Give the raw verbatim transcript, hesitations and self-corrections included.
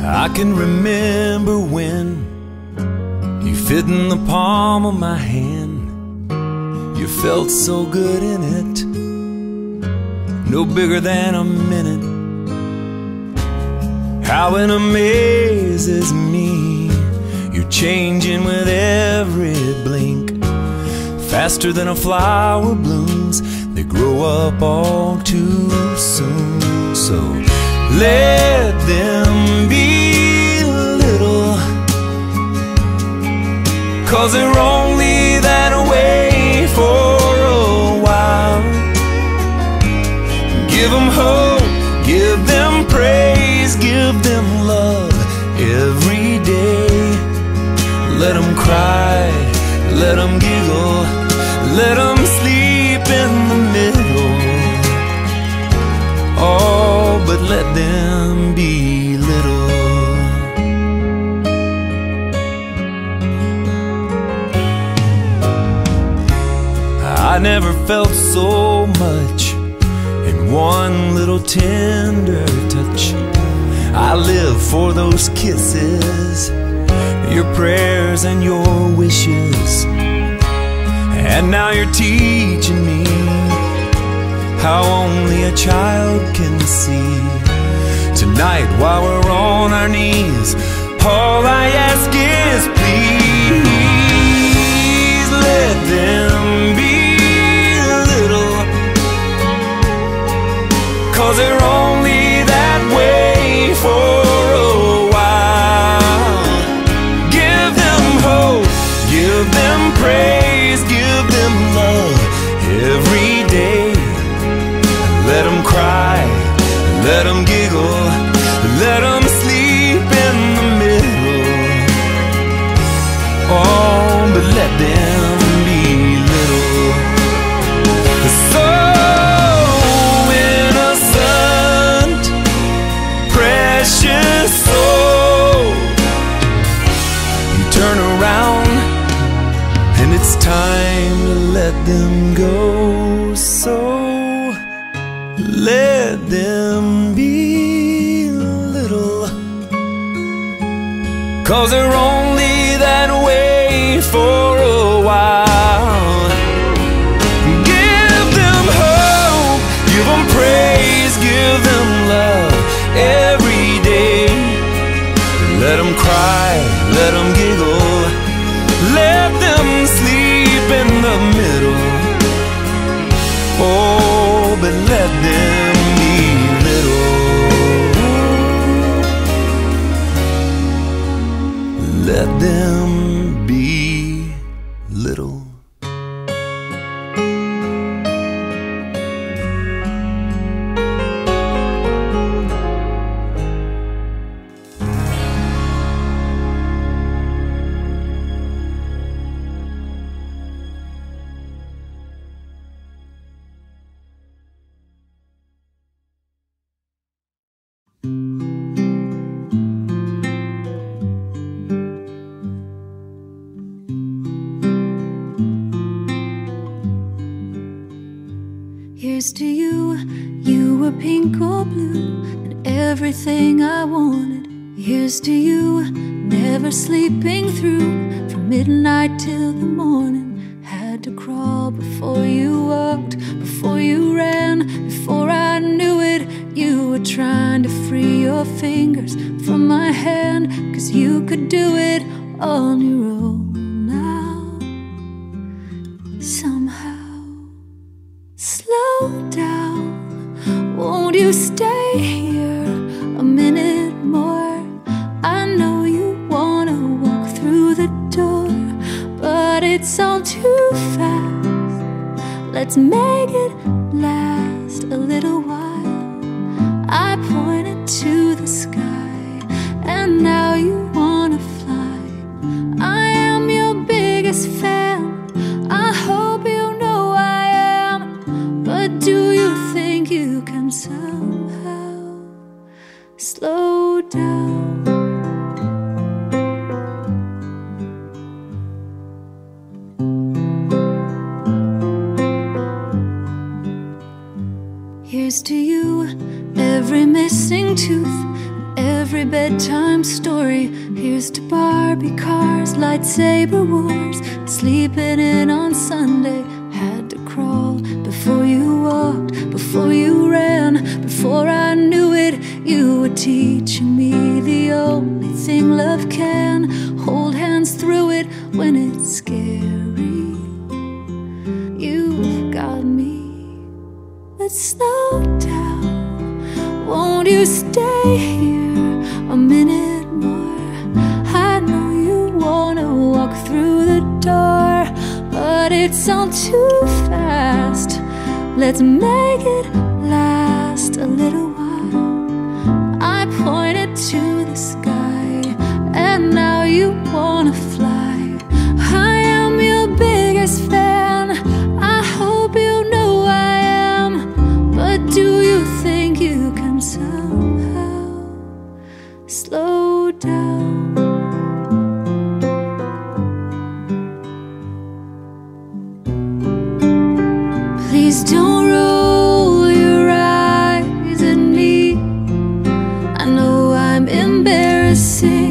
I can remember when you fit in the palm of my hand. You felt so good in it, no bigger than a minute. How it amazes me, you're changing with every blink. Faster than a flower blooms, they grow up all too soon. So let them be little, 'cause they're only that way for a while. Give them hope, give them praise, give them love every day. Let them cry, let them giggle, let them sleep in the middle. Oh, but let them be little. I never felt so much in one little tender touch. I live for those kisses, your prayers and your wishes. And now you're teaching me how only a child can see. Tonight while we're on our knees, all I ask is please let them be little, 'cause they're only that way for a while. Give them hope, give them praise, give them love every day. Let them cry, let them giggle, let them sleep in the middle. Oh, but let them be little. So innocent, precious soul. You turn around and it's time to let them go. So let them be little, 'cause they're only that way for a while. Give them hope, give them praise, give them love every day. Let them cry, let them giggle, let them sleep in the middle. Oh, but let them be little. Let them be little. Here's to you, you were pink or blue, and everything I wanted. Here's to you, never sleeping through, from midnight till the morning. Had to crawl before you walked, before you ran, before I knew it. You were trying to free your fingers from my hand, 'cause you could do it on your own now. Somehow, slow down, won't you stay here a minute more? I know you wanna walk through the door, but it's all too fast. Let's make it last a little while. I pointed to the sky, and now you wanna fly. I am your biggest fan, I hope you know I am. But do you think you can somehow slow down? Here's to you, every missing tooth, every every bedtime story. Here's to Barbie cars, lightsaber wars, sleeping in on Sunday. Had to crawl before you walked, before you ran. Before I knew it, you were teaching me the only thing love can. Hold hands through it when it's scary. You've got me. Let's slow down. Won't you stay here a minute more? I know you wanna walk through the door, but it's all too fast. Let's make it last a little while. I pointed to the sky, and now you wanna fly. I am your biggest fan. I hope you know I am. But do you think you can somehow slow down? Please don't roll your eyes at me. I know I'm embarrassing.